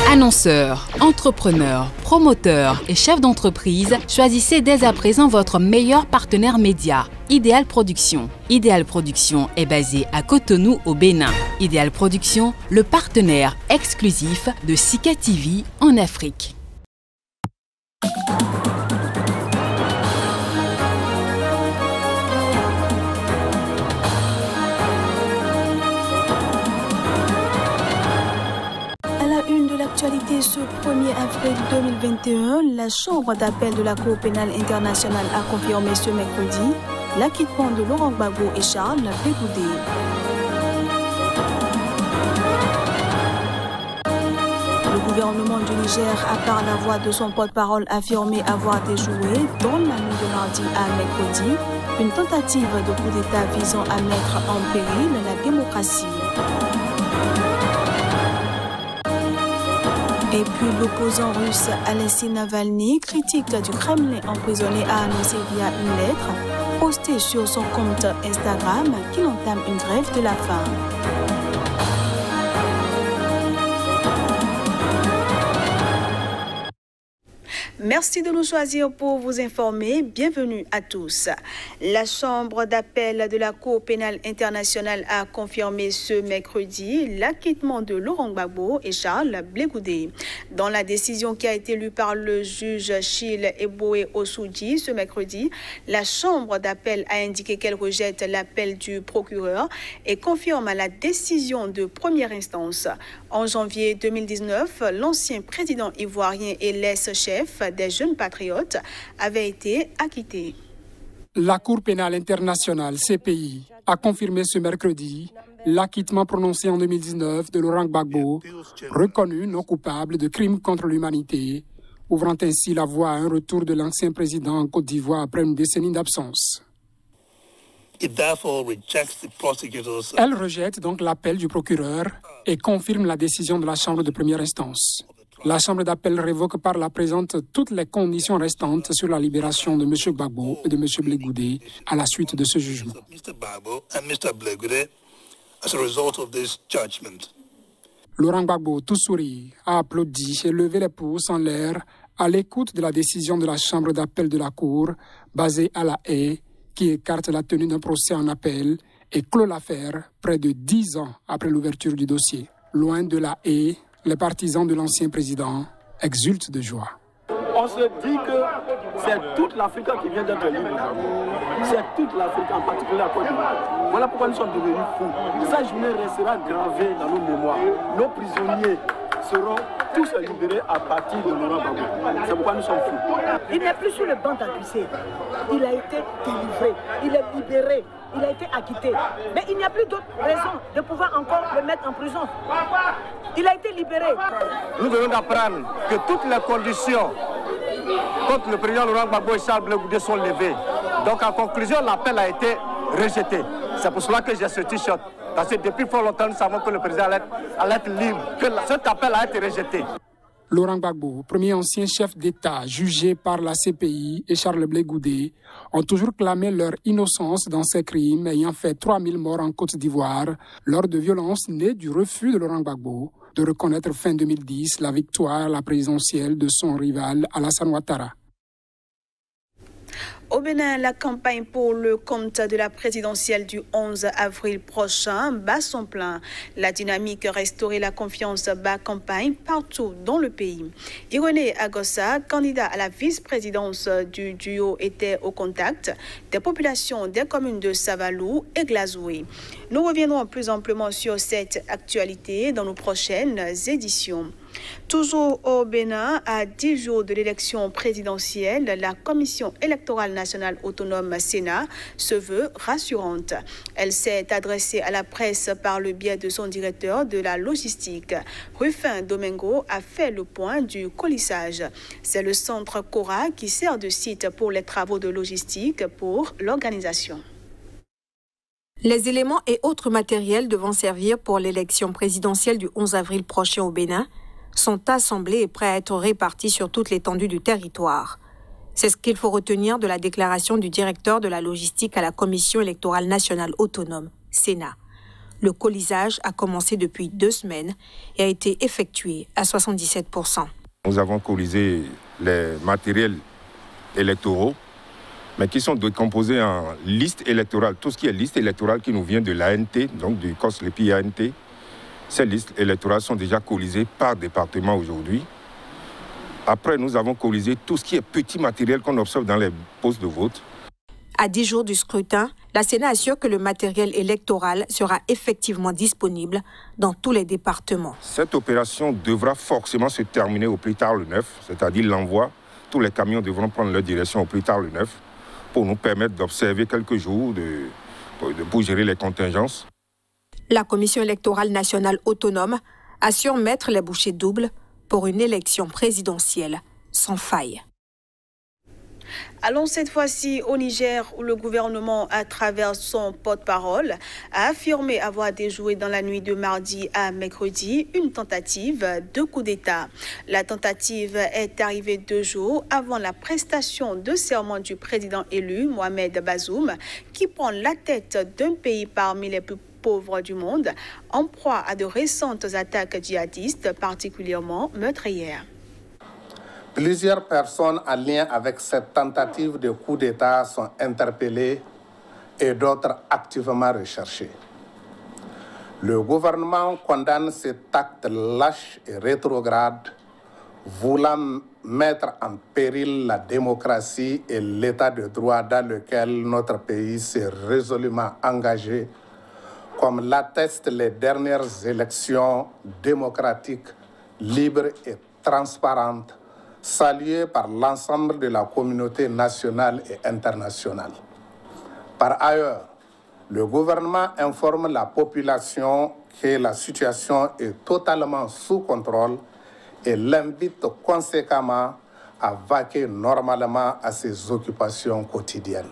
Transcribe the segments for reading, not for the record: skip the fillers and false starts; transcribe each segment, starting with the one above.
Annonceurs, entrepreneurs, promoteurs et chefs d'entreprise, choisissez dès à présent votre meilleur partenaire média, Idéal Production. Idéal Production est basé à Cotonou au Bénin. Idéal Production, le partenaire exclusif de Sika TV en Afrique. L'actualité ce 1er avril 2021, la Chambre d'appel de la Cour pénale internationale a confirmé ce mercredi l'acquittement de Laurent Gbagbo et Charles Blé Goudé. Le gouvernement du Niger a par la voix de son porte-parole affirmé avoir déjoué, dans la nuit de mardi à mercredi, une tentative de coup d'État visant à mettre en péril la démocratie. Et puis l'opposant russe Alexei Navalny, critique du Kremlin emprisonné, a annoncé via une lettre postée sur son compte Instagram qu'il entame une grève de la faim. Merci de nous choisir pour vous informer. Bienvenue à tous. La Chambre d'appel de la Cour pénale internationale a confirmé ce mercredi l'acquittement de Laurent Gbagbo et Charles Blé Goudé. Dans la décision qui a été lue par le juge Chil Eboé Ossoudi ce mercredi, la Chambre d'appel a indiqué qu'elle rejette l'appel du procureur et confirme la décision de première instance. En janvier 2019, l'ancien président ivoirien et l'ex-chef des jeunes patriotes avait été acquitté. La Cour pénale internationale, CPI, a confirmé ce mercredi l'acquittement prononcé en 2019 de Laurent Gbagbo, reconnu non coupable de crimes contre l'humanité, ouvrant ainsi la voie à un retour de l'ancien président en Côte d'Ivoire après une décennie d'absence. Elle rejette donc l'appel du procureur et confirme la décision de la Chambre de première instance. La Chambre d'appel révoque par la présente toutes les conditions restantes sur la libération de M. Gbagbo et de M. Blé Goudé à la suite de ce jugement. Laurent Gbagbo, tout sourire, a applaudi et levé les pouces en l'air à l'écoute de la décision de la Chambre d'appel de la Cour, basée à La Haye, qui écarte la tenue d'un procès en appel et clôt l'affaire près de 10 ans après l'ouverture du dossier. Loin de La Haye, les partisans de l'ancien président exultent de joie. On se dit que c'est toute l'Afrique qui vient d'être libre. C'est toute l'Afrique, en particulier la Côte d'Ivoire. Voilà pourquoi nous sommes devenus fous. Sa journée restera gravée dans nos mémoires. Nos prisonniers seront tous libérés à partir de Laurent Gbagbo. C'est pourquoi nous sommes fous. Il n'est plus sur le banc d'accusés. Il a été délivré, il est libéré, il a été acquitté. Mais il n'y a plus d'autre raison de pouvoir encore le mettre en prison. Il a été libéré. Nous venons d'apprendre que toutes les conditions contre le président Laurent Gbagbo et Charles Blé Goudé sont levées. Donc en conclusion, l'appel a été rejeté. C'est pour cela que j'ai ce t-shirt. Parce que depuis fort longtemps, nous savons que le président allait être libre, que cet appel a été rejeté. Laurent Gbagbo, premier ancien chef d'État jugé par la CPI, et Charles Blé Goudé ont toujours clamé leur innocence dans ces crimes ayant fait 3000 morts en Côte d'Ivoire lors de violences nées du refus de Laurent Gbagbo de reconnaître fin 2010 la victoire à la présidentielle de son rival Alassane Ouattara. Au Bénin, la campagne pour le compte de la présidentielle du 11 avril prochain bat son plein. La dynamique restaurer la confiance bat campagne partout dans le pays. Ironé Agossa, candidat à la vice-présidence du duo, était au contact des populations des communes de Savalou et Glazoué. Nous reviendrons plus amplement sur cette actualité dans nos prochaines éditions. Toujours au Bénin, à 10 jours de l'élection présidentielle, la Commission électorale nationale autonome Sénat se veut rassurante. Elle s'est adressée à la presse par le biais de son directeur de la logistique. Rufin Domingo a fait le point du colissage. C'est le centre Cora qui sert de site pour les travaux de logistique pour l'organisation. Les éléments et autres matériels devant servir pour l'élection présidentielle du 11 avril prochain au Bénin sont assemblés et prêts à être répartis sur toute l'étendue du territoire. C'est ce qu'il faut retenir de la déclaration du directeur de la logistique à la Commission électorale nationale autonome, Sénat. Le colisage a commencé depuis 2 semaines et a été effectué à 77%. Nous avons colisé les matériels électoraux, mais qui sont décomposés en liste électorale. Tout ce qui est liste électorale qui nous vient de l'ANT, donc du COSLEPI ANT, ces listes électorales sont déjà colisées par département aujourd'hui. Après, nous avons colisé tout ce qui est petit matériel qu'on observe dans les postes de vote. À 10 jours du scrutin, la Sénat assure que le matériel électoral sera effectivement disponible dans tous les départements. Cette opération devra forcément se terminer au plus tard le 9, c'est-à-dire l'envoi. Tous les camions devront prendre leur direction au plus tard le 9 pour nous permettre d'observer quelques jours pour gérer les contingences. La Commission électorale nationale autonome assure mettre les bouchées doubles pour une élection présidentielle sans faille. Allons cette fois-ci au Niger où le gouvernement, à travers son porte-parole, a affirmé avoir déjoué dans la nuit de mardi à mercredi une tentative de coup d'État. La tentative est arrivée 2 jours avant la prestation de serment du président élu, Mohamed Bazoum, qui prend la tête d'un pays parmi les plus pauvres du monde, en proie à de récentes attaques djihadistes particulièrement meurtrières. Plusieurs personnes en lien avec cette tentative de coup d'État sont interpellées et d'autres activement recherchées. Le gouvernement condamne cet acte lâche et rétrograde, voulant mettre en péril la démocratie et l'état de droit dans lequel notre pays s'est résolument engagé, comme l'attestent les dernières élections démocratiques, libres et transparentes, salué par l'ensemble de la communauté nationale et internationale. Par ailleurs, le gouvernement informe la population que la situation est totalement sous contrôle et l'invite conséquemment à vaquer normalement à ses occupations quotidiennes.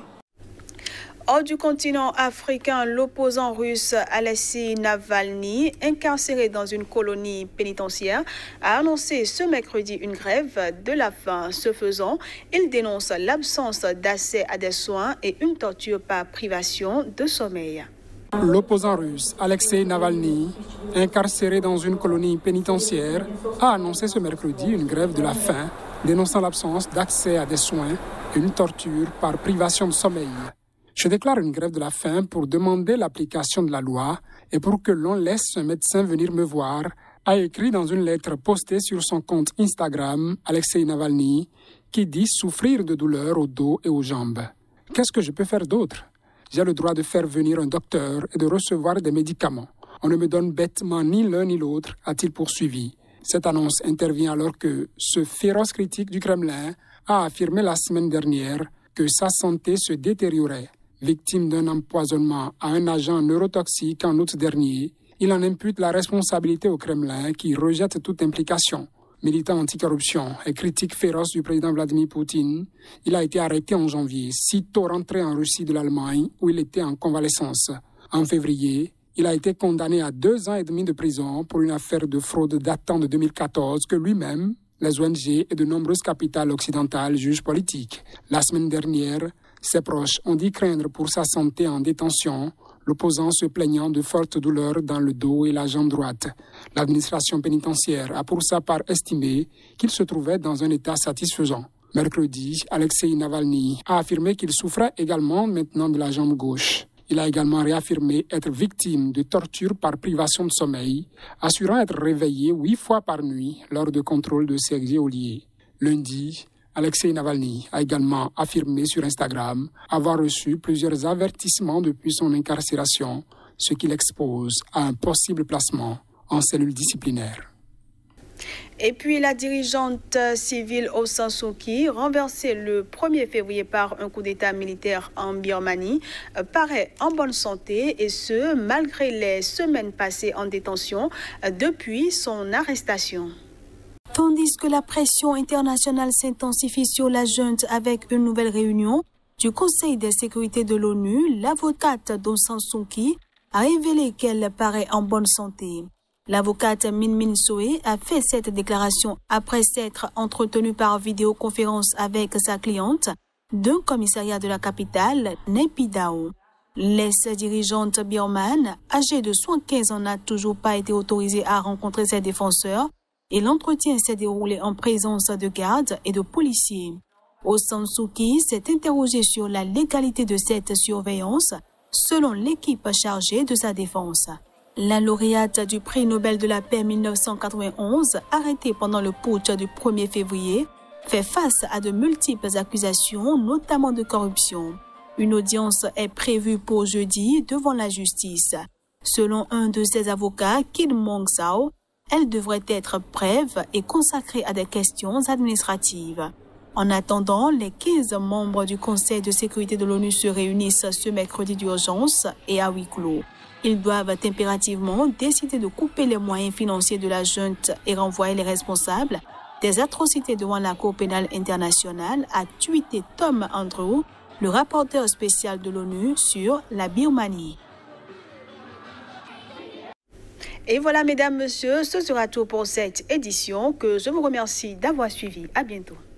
Hors du continent africain, l'opposant russe Alexei Navalny, incarcéré dans une colonie pénitentiaire, a annoncé ce mercredi une grève de la faim. Ce faisant, il dénonce l'absence d'accès à des soins et une torture par privation de sommeil. L'opposant russe Alexei Navalny, incarcéré dans une colonie pénitentiaire, a annoncé ce mercredi une grève de la faim, dénonçant l'absence d'accès à des soins et une torture par privation de sommeil. Je déclare une grève de la faim pour demander l'application de la loi et pour que l'on laisse un médecin venir me voir, a écrit dans une lettre postée sur son compte Instagram Alexei Navalny, qui dit souffrir de douleurs au dos et aux jambes. Qu'est-ce que je peux faire d'autre? J'ai le droit de faire venir un docteur et de recevoir des médicaments. On ne me donne bêtement ni l'un ni l'autre, a-t-il poursuivi. Cette annonce intervient alors que ce féroce critique du Kremlin a affirmé la semaine dernière que sa santé se détériorait. Victime d'un empoisonnement à un agent neurotoxique en août dernier, il en impute la responsabilité au Kremlin qui rejette toute implication. Militant anticorruption et critique féroce du président Vladimir Poutine, il a été arrêté en janvier, sitôt rentré en Russie de l'Allemagne où il était en convalescence. En février, il a été condamné à 2 ans et demi de prison pour une affaire de fraude datant de 2014 que lui-même, les ONG et de nombreuses capitales occidentales jugent politique. La semaine dernière, ses proches ont dit craindre pour sa santé en détention, l'opposant se plaignant de fortes douleurs dans le dos et la jambe droite. L'administration pénitentiaire a pour sa part estimé qu'il se trouvait dans un état satisfaisant. Mercredi, Alexei Navalny a affirmé qu'il souffrait également maintenant de la jambe gauche. Il a également réaffirmé être victime de torture par privation de sommeil, assurant être réveillé 8 fois par nuit lors de contrôles de ses geôliers. Lundi, Alexei Navalny a également affirmé sur Instagram avoir reçu plusieurs avertissements depuis son incarcération, ce qui l'expose à un possible placement en cellule disciplinaire. Et puis la dirigeante civile Aung San Suu Kyi, renversée le 1er février par un coup d'État militaire en Birmanie, paraît en bonne santé et ce, malgré les semaines passées en détention depuis son arrestation. Tandis que la pression internationale s'intensifie sur la junte avec une nouvelle réunion du Conseil de sécurité de l'ONU, l'avocate d'Aung San Suu Kyi a révélé qu'elle paraît en bonne santé. L'avocate Min Min Soe a fait cette déclaration après s'être entretenue par vidéoconférence avec sa cliente d'un commissariat de la capitale, Naypyidaw. L'ex-dirigeante birmane, âgée de 75 ans, n'a toujours pas été autorisée à rencontrer ses défenseurs et l'entretien s'est déroulé en présence de gardes et de policiers. Aung San Suu Kyi s'est interrogé sur la légalité de cette surveillance, selon l'équipe chargée de sa défense. La lauréate du prix Nobel de la paix 1991, arrêtée pendant le putsch du 1er février, fait face à de multiples accusations, notamment de corruption. Une audience est prévue pour jeudi devant la justice. Selon un de ses avocats, Kim Mong-sao, elle devrait être brève et consacrée à des questions administratives. En attendant, les 15 membres du Conseil de sécurité de l'ONU se réunissent ce mercredi d'urgence et à huis clos. Ils doivent impérativement décider de couper les moyens financiers de la junte et renvoyer les responsables des atrocités devant la Cour pénale internationale, a tweeté Tom Andrew, le rapporteur spécial de l'ONU sur la Birmanie. Et voilà, mesdames, messieurs, ce sera tout pour cette édition que je vous remercie d'avoir suivi. À bientôt.